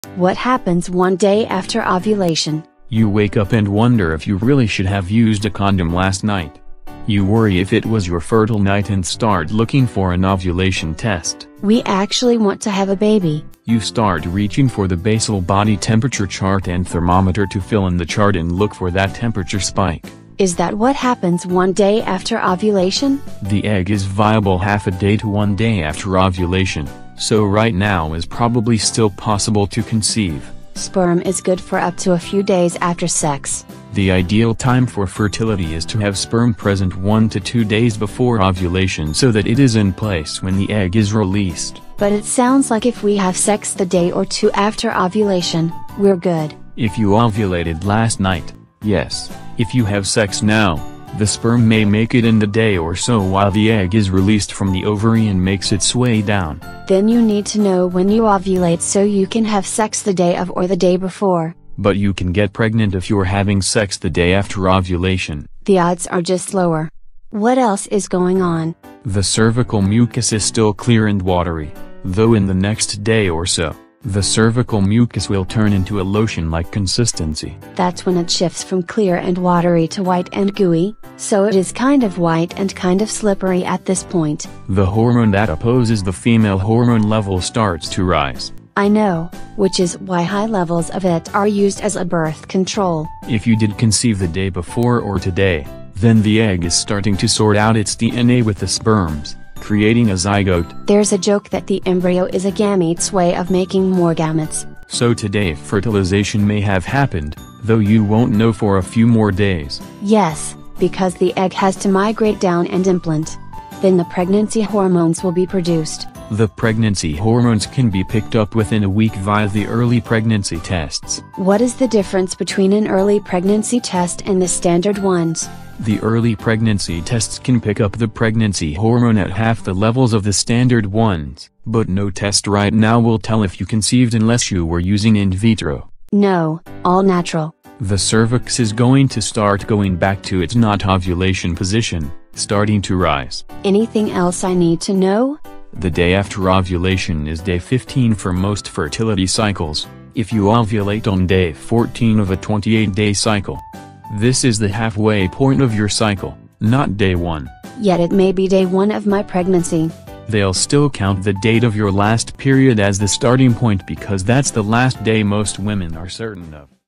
What happens one day after ovulation? You wake up and wonder if you really should have used a condom last night. You worry if it was your fertile night and start looking for an ovulation test. We actually want to have a baby. You start reaching for the basal body temperature chart and thermometer to fill in the chart and look for that temperature spike. Is that what happens one day after ovulation? The egg is viable half a day to 1 day after ovulation, so right now is probably still possible to conceive. Sperm is good for up to a few days after sex. The ideal time for fertility is to have sperm present 1 to 2 days before ovulation so that it is in place when the egg is released. But it sounds like if we have sex the day or two after ovulation, we're good. If you ovulated last night, yes. If you have sex now, the sperm may make it in the day or so while the egg is released from the ovary and makes its way down. Then you need to know when you ovulate so you can have sex the day of or the day before. But you can get pregnant if you're having sex the day after ovulation. The odds are just lower. What else is going on? The cervical mucus is still clear and watery, though in the next day or so, the cervical mucus will turn into a lotion-like consistency. That's when it shifts from clear and watery to white and gooey, so it is kind of white and kind of slippery at this point. The hormone that opposes the female hormone level starts to rise. I know, which is why high levels of it are used as a birth control. If you did conceive the day before or today, then the egg is starting to sort out its DNA with the sperms, creating a zygote. There's a joke that the embryo is a gamete's way of making more gametes. So today fertilization may have happened, though you won't know for a few more days. Yes, because the egg has to migrate down and implant. Then the pregnancy hormones will be produced. The pregnancy hormones can be picked up within a week via the early pregnancy tests. What is the difference between an early pregnancy test and the standard ones? The early pregnancy tests can pick up the pregnancy hormone at half the levels of the standard ones, but no test right now will tell if you conceived unless you were using in vitro. No, all natural. The cervix is going to start going back to its not ovulation position, starting to rise. Anything else I need to know? The day after ovulation is day 15 for most fertility cycles, if you ovulate on day 14 of a 28-day cycle. This is the halfway point of your cycle, not day 1. Yet it may be day 1 of my pregnancy. They'll still count the date of your last period as the starting point because that's the last day most women are certain of.